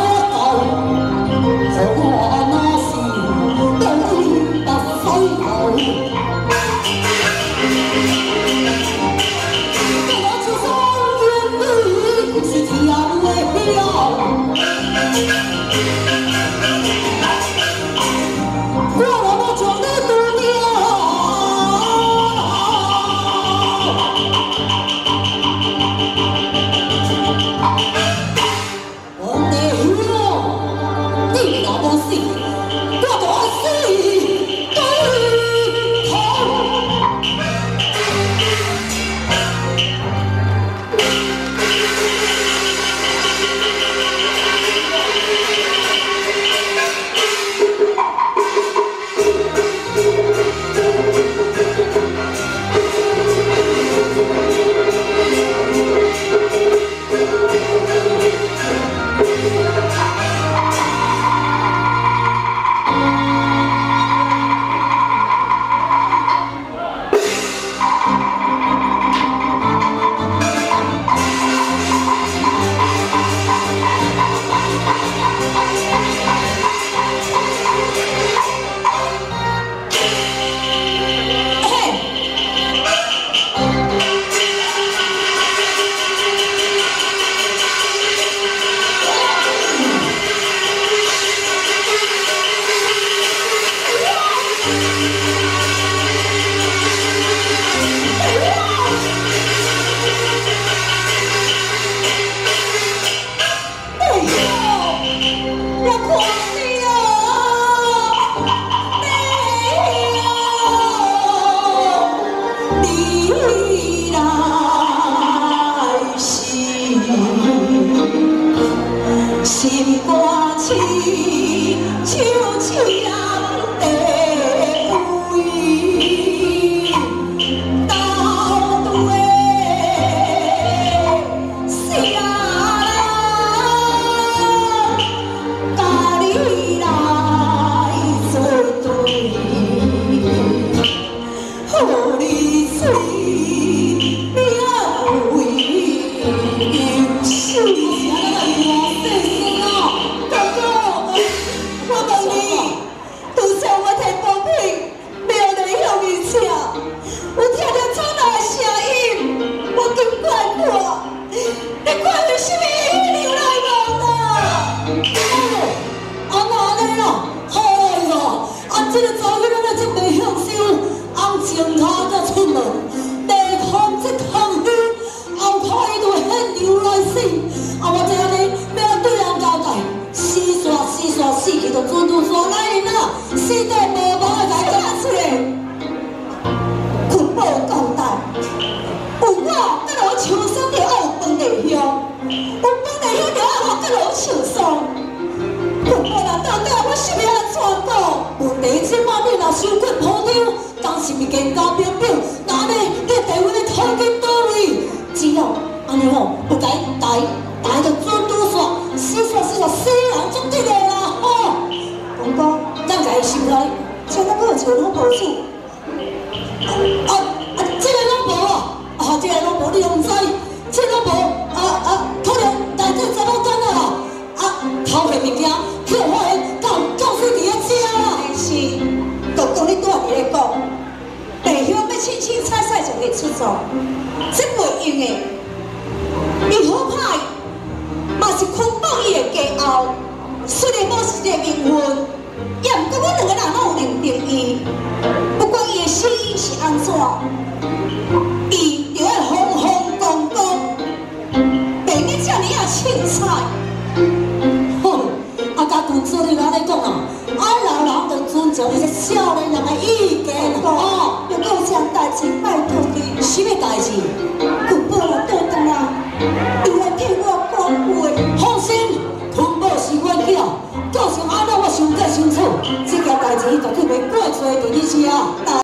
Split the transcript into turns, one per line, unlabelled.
心肝痴，像痴人地位，到底谁人甲你来作对？予你醉了为谁？ 我听到窗内的声音，我经过看，你看到什么血流来无啦？安尼啦，好啦，这个查某囡仔真袂享受，红前头才出门，地方这空虚，后头伊就现流来死。我这安尼要对人交代，死去就准拄煞来人啦，死地无毛的来讲出来。 无交代，有我甲落树上就要有饭地香，有饭地香就要我甲落树上。有无人到底我是要安怎讲？问题即摆你若伤过铺张，当是物件交表表，那安尼你地位咧讨紧倒位？只要安尼吼，不该大就准拄煞，死人足得个啦吼！公公，咱家己收来，请咱搁找拢无主。 这个拢无啊！这个拢无，你拢知？这拢无可能内底查某干啦！偷摕物件，去互发现，教师伫咧遮啦。是，公公你拄仔伫咧讲，地香要清清彩彩就会出错，这袂用的。伊好歹嘛是捆绑伊的家后，虽然无是一个名分，也毋过阮两个人拢有认定伊。不管伊的死因是安怎。 伊就要风风光光，白日遮尔啊凊彩。好，家己做你安尼讲啊，老人着尊重伊个少年人的意见吼。要讲啥代志，拜托你。什么代志？坤宝啊，倒转来，伊来替我讲话。放心，坤宝是阮囝，就算安怎我伤过伤错，这件代志伊绝对袂怪罪伫你遮。